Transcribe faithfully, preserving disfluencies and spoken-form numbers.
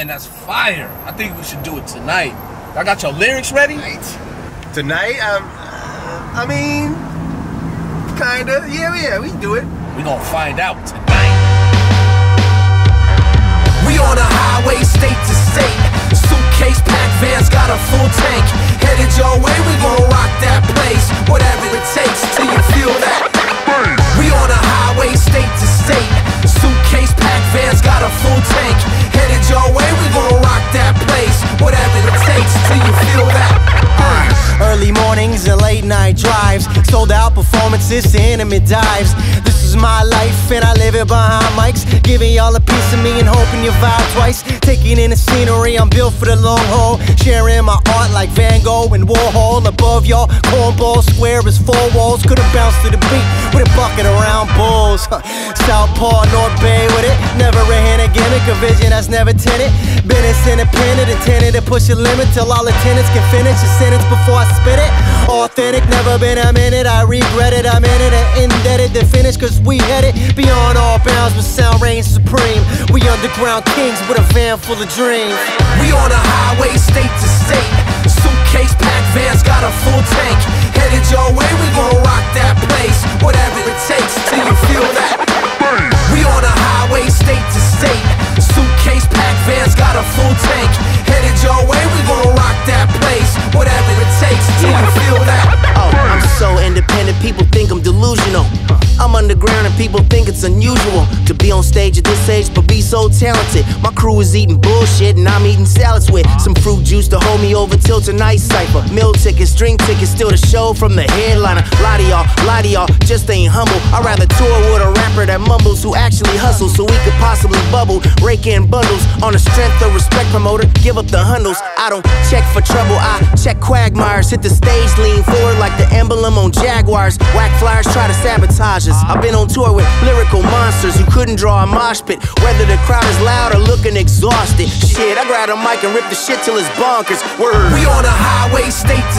Man, that's fire. I think we should do it tonight. I got your lyrics ready? Tonight? Um, I mean, kinda. Yeah, yeah, we can do it. We gonna find out tonight. We on a highway, state to state. Suitcase packed, vans got a full tank. Headed your way, we gon' rock that place. Whatever it takes till you feel that. We on a highway, state to state. Suitcase packed, vans got a full tank. Headed your way, we gon' rock that place. Whatever it takes till you feel that. Early mornings and late night drives, sold out performances to intimate dives. This is my life and I live it behind mics, giving y'all a piece of me and hoping you vibe twice. Taking in the scenery, I'm built for the long haul, sharing my art like Van Gogh and Warhol. Above y'all, cornball square as four walls. Could've bounced to the beat with a bucket of round balls. Southpaw, North Bay with it, never a hint of gimmick, a vision that's never tinted. Business independent, intended to push a limit till all attendants can finish a sentence before I spit it. Authentic, never been a minute, I regret it. I'm in it and indebted to finish, cause we headed beyond all bounds with sound reigns supreme. We underground kings with a van full of dreams. We on a highway, state to state. Suitcase packed, vans got a full tank. Headed your way, we gon' rock that place. Whatever it takes till you feel that. We on a highway, state to state. Suitcase packed, vans got a full tank. Headed your way, we gon' rock that place. Whatever it takes till you feel that. Oh, I'm so independent, people think I'm delusional. I'm underground and people think it's unusual to be on stage at this age, but be so talented. My crew is eating bullshit and I'm eating salads with some fruit juice to hold me over till tonight's cypher. Meal tickets, drink tickets, still the show from the headliner. Lie to y'all, lie to y'all, just ain't humble. I'd rather tour with a rapper that mumbles who actually hustles so we could possibly bubble. Rake in bundles on the strength of respect, promoter. Give up the hundreds. I don't check for trouble, I check quagmires. Hit the stage, lean forward like the emblem on Jaguars. Whack flyers try to sabotage us. I've been on tour with lyrical monsters who couldn't draw a mosh pit, whether the crowd is loud or looking exhausted. Shit, I grab a mic and rip the shit till it's bonkers. Word. We on a highway, state to